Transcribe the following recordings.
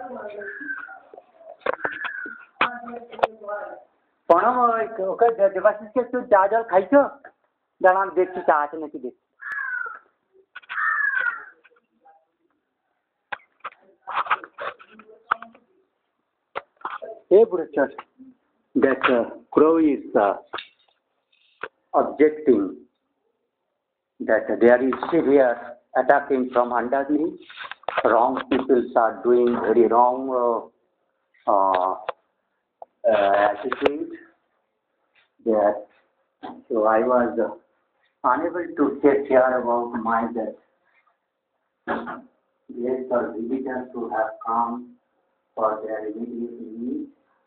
প্রণব ওকে দেবাশিসকে একটু চা জল খাইছো? দাঁড়ান দেখছি চা আছে নাকি দেখছি। Hey, Bhurachar, that crow is objecting that there is severe attacking from underneath. Wrong people are doing very wrong attitude there. So I was unable to take care about my that guests or visitors who have come for their immediate needs.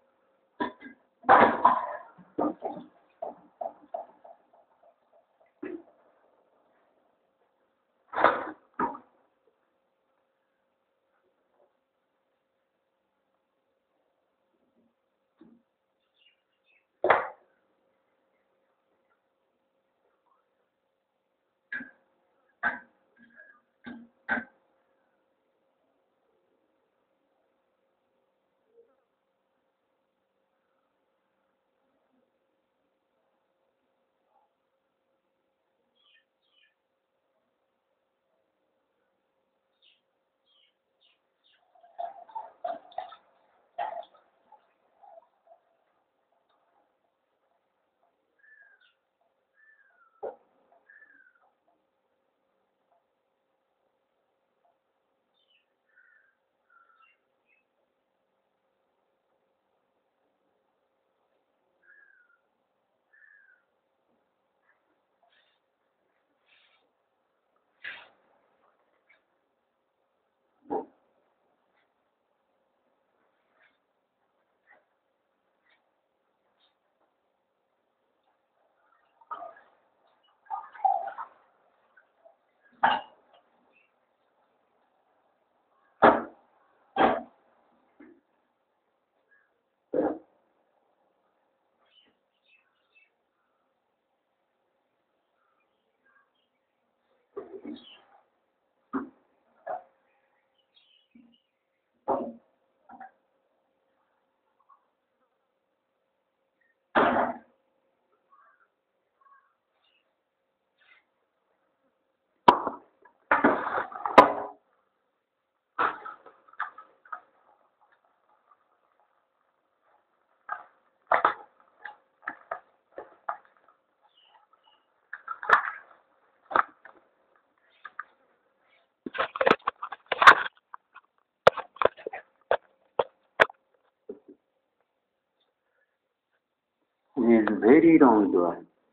Is very wrongdoer.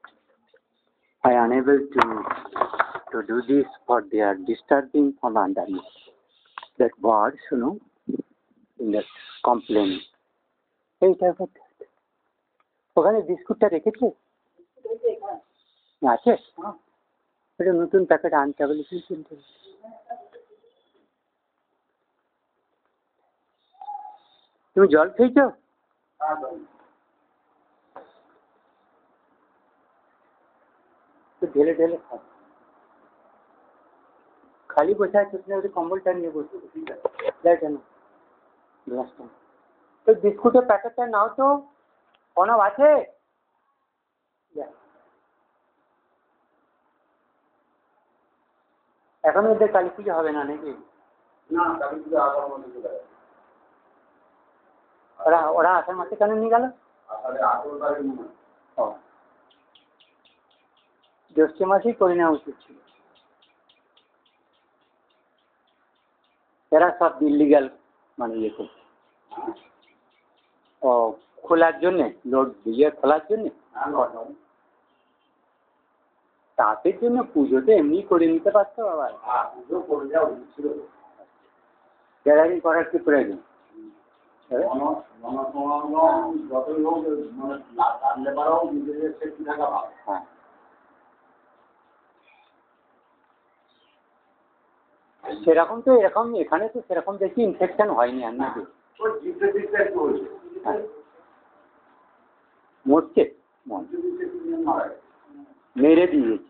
I am unable to do this, for they are disturbing from underneath. That words, in that complaint. এইটা ওখানে বিস্কুটটা রেখেছে আছে, এটা নতুন packet আনতে হবে, কি কিনতে হবে? তুমি জল খেয়েছো? ঢেলে ঢেলে খাও, খালি বসে আছে কম্বলটা নিয়ে বসে কেন গ্লাসটা। তো বিস্কুটের প্যাকেটটা নাও তো, প্রণব আছে? এখন ওদের কালী পুজো হবে না নাকি? না, কালী পুজো আসার মধ্যে চলে গেছে। ওরা আসার মাসে কেন নিয়ে গেল? জ্যৈষ্ঠ মাসেই করে নেওয়া উচিত ছিল। এরা সব ইলিগাল মানে ইয়ে করছে, ও খোলার জন্যে, লোড দিয়ে খোলার জন্যে, তাদের জন্য পুজোতে এমনি করে নিতে পারতো। আবার পুজো করে দেওয়া উচিত ছিল, গ্যালারি করার কি প্রয়োজন? হ্যাঁ, সেরকম তো এরকম এখানে তো সেরকম দেখি ইনফেকশন হয়নি। আর নাকি মরছে, মেরে দিয়েছে।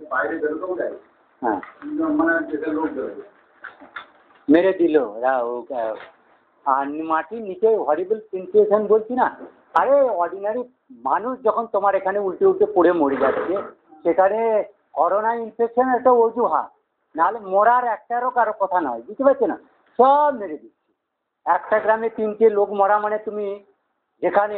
হ্যাঁ মেরে দিল আর মাটির নিচে হরিবল সিচুয়েশন বলছি না। আরে অর্ডিনারি মানুষ যখন তোমার এখানে উল্টে উল্টে পড়ে মরে যাচ্ছে, সেখানে করোনা ইনফেকশন একটা অজুহাত, নাহলে মরার একটারও কারো কথা নয়, বুঝতে পারছো না? সব মেরে দিচ্ছে। একটা গ্রামে 3টে লোক মরা মানে তুমি যেখানে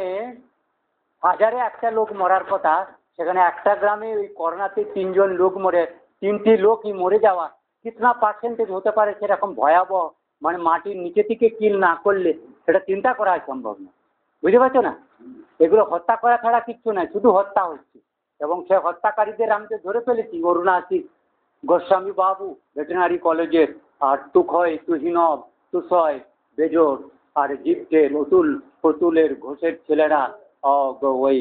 হাজারে একটা লোক মরার কথা, সেখানে একটা গ্রামে ওই করোনাতে 3জন লোক মরে, 3টি লোকই মরে যাওয়া কিতনা পার্সেন্টেজ হতে পারে সেরকম ভয়াবহ, মানে মাটির নিচে থেকে কিল না করলে সেটা চিন্তা করা সম্ভব না, বুঝতে পারছো না? এগুলো হত্যা করা ছাড়া কিচ্ছু নয়, শুধু হত্যা হচ্ছে। এবং সে হত্যাকারীদের আমি তো ধরে ফেলেছি, অরুণাসিক গোস্বামী বাবু ভেটেরিনারি কলেজের, আর তুখয়, তুহিনব, তুষয়, বেজোর, আর জিপ্টের অতুলের ঘোষের ছেলেরা, ওই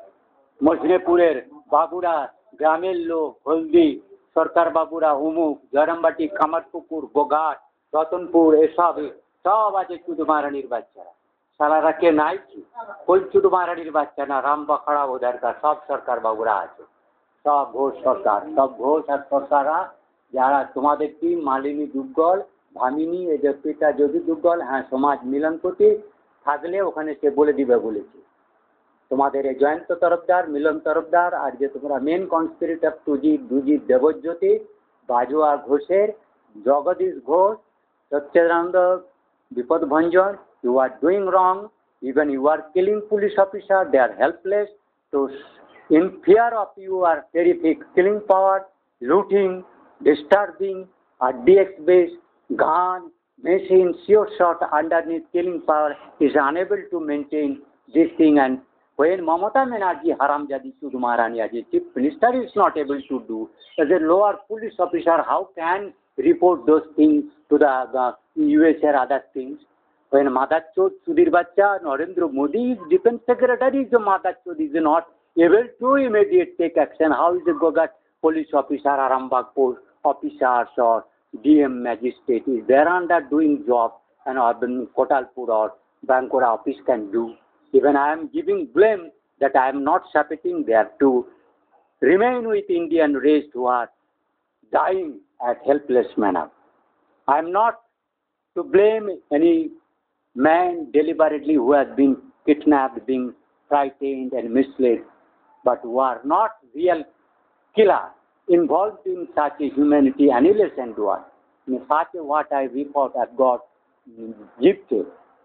মজনেপুরের বাবুরা, গ্রামের লোক, হলদি সরকার বাবুরা, উমুক, জয়রামবাটি, কামারপুকুর, গোঘাট, রতনপুর, এসব সব আছে চুদমারানির বাচ্চারা। সারারা কে নাই কি? কোই চুদমারানির বাচ্চা না, রাম বাখড়া ওধারকার সব সরকার বাবুরা আছে, সব ঘোষ সরকার, সব ঘোষ আর সরকাররা, যারা তোমাদের কি মালিনী দুগ্গল, ভামিনী, এদের পিতা যদি দুগ্গল, হ্যাঁ সমাজ মিলনপতি থাকলে ওখানে সে বলে দিবে বলেছে। তোমাদের এই জয়ন্ত তরফদার, মিলন তরফদার, আর যে তোমরা মেন কনস্পিরেটর সুজিত, দুজিত, দেবজ্যোতি, বাজুয়া ঘোষের, জগদীশ ঘোষ, সচ্চিদানন্দ, বিপদ ভঞ্জন, you are doing wrong. Even you are killing police officers, they are helpless. So in fear of you are terrific killing power, looting, disturbing, RDX based, gun, machine, sure shot underneath killing power is unable to maintain this thing. And when Mamata Banerjee, Haramjadi Chudmarani, as a chief minister, is not able to do, as a lower police officer, how can report those things to the US or other things? When Madachod Sudhir Bacha, Narendra Modi, defense secretary, the Madachod is not able to immediate take action. How is the Gogat police officer, Arambagh post officers or DM magistrate is there under doing job, and urban Kotalpur or Bankora office can do? Even I am giving blame that I am not supporting there to remain with Indian race who are dying at helpless manner. I am not to blame any man deliberately who has been kidnapped, being frightened and misled, but who are not real killer involved in such a humanity annihilation to us. In such a what I report I've got Jipte,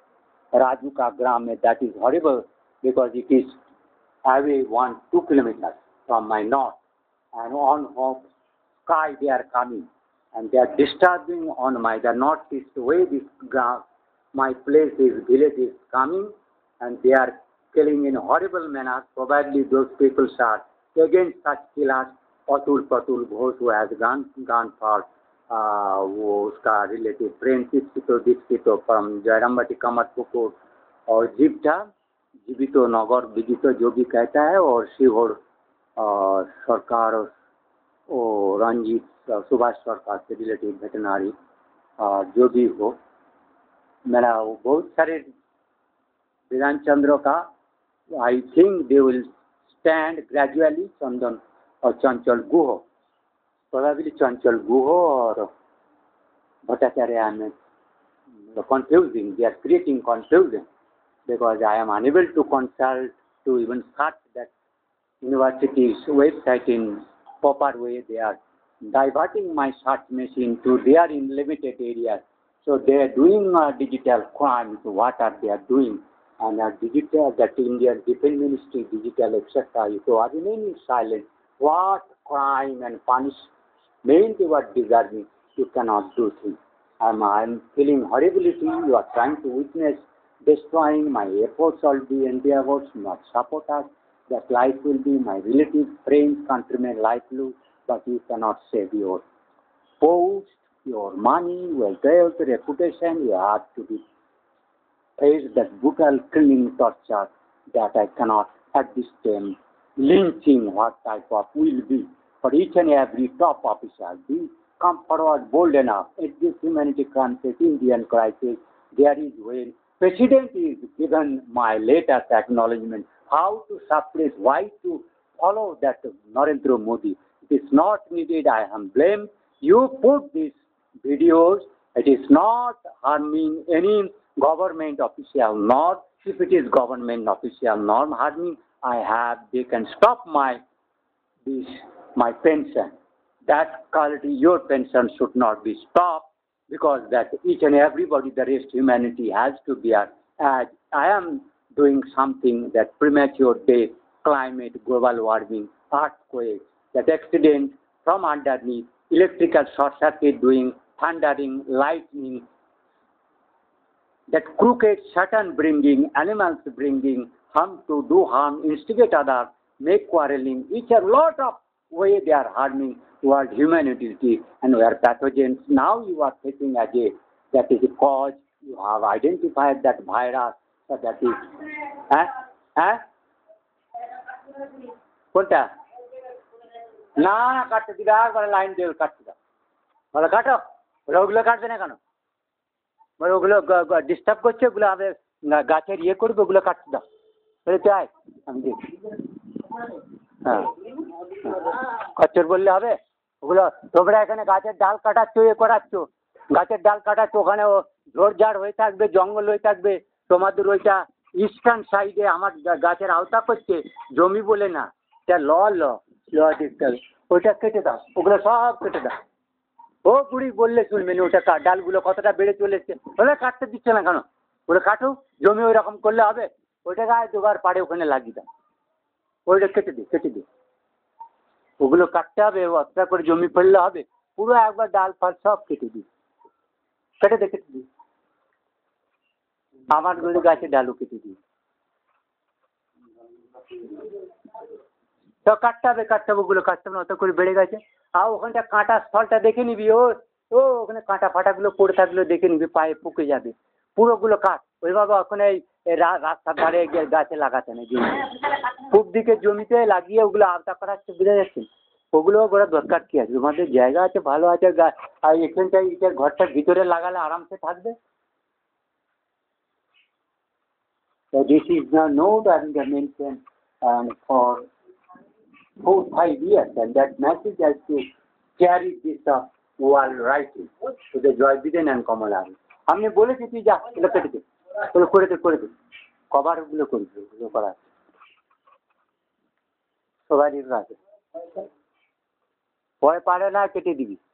Raju ka gram, that is horrible because it is away 1-2 kilometers from my north, and on sky they are coming and they are disturbing on my the northeast way. This ground, my place is village is coming, and they are killing in horrible manner. Probably those people are against such killers. Atul Ghosh, who has gone for वो उसका relative friendship तो Dixit from Jayrambati कमरपुकुर और जीविता जीवितो नगर विजितो जो भी कहता है, और शिवहर सरकार और रंजीत सुभाष सरकार से रिलेटिव वेटनरी जो भी हो, मेरा बहुत सारे विधान चंद्र का I think they will stand gradually, Chandan और चंचल गुह, probably चंचल गुह और भट्टाचार्य में confusing, they are creating confusion because I am unable to consult to even search that university's website in proper way. They are diverting my search machine to their in limited areas. So they are doing digital crimes. What are they are doing? And digital, that Indian Defense Ministry, digital, etc. So are remaining silent. What crime and punishment you are deserving? You cannot do things. I'm feeling horribility. You are trying to witness destroying my efforts, all the endeavors, not support us. That life will be my relatives, friends, countrymen, livelihood, but you cannot save your post, your money, your wealth, reputation. You have to be face that brutal killing torture that I cannot at this time. Lynching, what type of will be for each and every top officer. Be come forward bold enough. At this humanity crisis, Indian crisis, there is when President is given my latest acknowledgement how to suppress, why to follow that Narendra Modi. It's not needed. I am blamed. You put these videos. It is not harming any government official, nor if it is government official, nor harming. They can stop my pension. That quality, your pension should not be stopped because that each and everybody, the rest humanity has to bear. As I am doing something that premature death, climate, global warming, earthquake, that accident from underneath, electrical short circuit doing, thundering, lightning, that crooked Satan bringing, animals bringing harm to do harm, instigate others, make quarreling, each a lot of way they are harming toward humanity and we are pathogens. Now you are taking as a, that is a cause, you have identified that virus, so that is, কোনটা না না কাটতে দিবে আর বলে line দিয়ে কাটতে দাও বলে কাটো বলে ওগুলো কাটবে না কেন বলে ওগুলো ডিস্টার্ব করছে ওগুলো আমাদের গাছের ইয়ে করবে ওগুলো কাটতে দাও বলে চাই আমি দেখি হ্যাঁ খচ্চর বললে হবে ওগুলো তোমরা এখানে গাছের ডাল কাটাচ্ছ ইয়ে করাচ্ছ গাছের ডাল কাটাচ্ছ ওখানে ঝোড়ঝাড় হয়ে থাকবে জঙ্গল হয়ে থাকবে তোমাদের ওইটা ইস্টার্ন সাইডে আমার গাছের আওতা করছে জমি বলে না এটা ল দেখতে হবে ওইটা কেটে দাও ওগুলো সব কেটে দাও ও বুড়ি বললে শুনবে না ওটা ডালগুলো কতটা বেড়ে চলেছে ওগুলো কাটতে দিচ্ছে না কেন ওগুলো কাটো জমি ওই রকম করলে হবে ওইটা গায়ে দুবার পাড়ে ওখানে লাগিয়ে দাও ওইটা কেটে দিই ওগুলো কাটতে হবে অতটা করে জমি ফেললে হবে পুরো একবার ডাল ফাল সব কেটে দিই আমার গাছের ডালও কেটে দিই তো কাটতে হবে ওগুলো কাটতে হবে অত করে বেড়ে গেছে আর ওখানটা কাঁটা স্থলটা দেখে নিবি ও ওখানে কাঁটা ফাটাগুলো পড়ে থাকলে দেখে নিবি পায়ে পুকে যাবে পুরোগুলো কাট ওইভাবে ওখানে রাস্তার ধারে গাছে লাগাতে নেই জমি পূব দিকে জমিতে লাগিয়ে ওগুলো আওতা করাচ্ছে বুঝা যাচ্ছে ওগুলো বড় দরকার কি আছে তোমাদের জায়গা আছে ভালো আছে আর এখানটায় ইটের ঘরটার ভিতরে লাগালে আরামসে থাকবে So this is the node and the mention for 4-5 years, and that message has to carry this while writing to the Joy Biden and Kamala. हमने बोले कि तुझे जा इधर कर दे तो করে দে কভার গুলো করবে ওগুলো করা সবারই আছে ভয় পারে না কেটে দিবি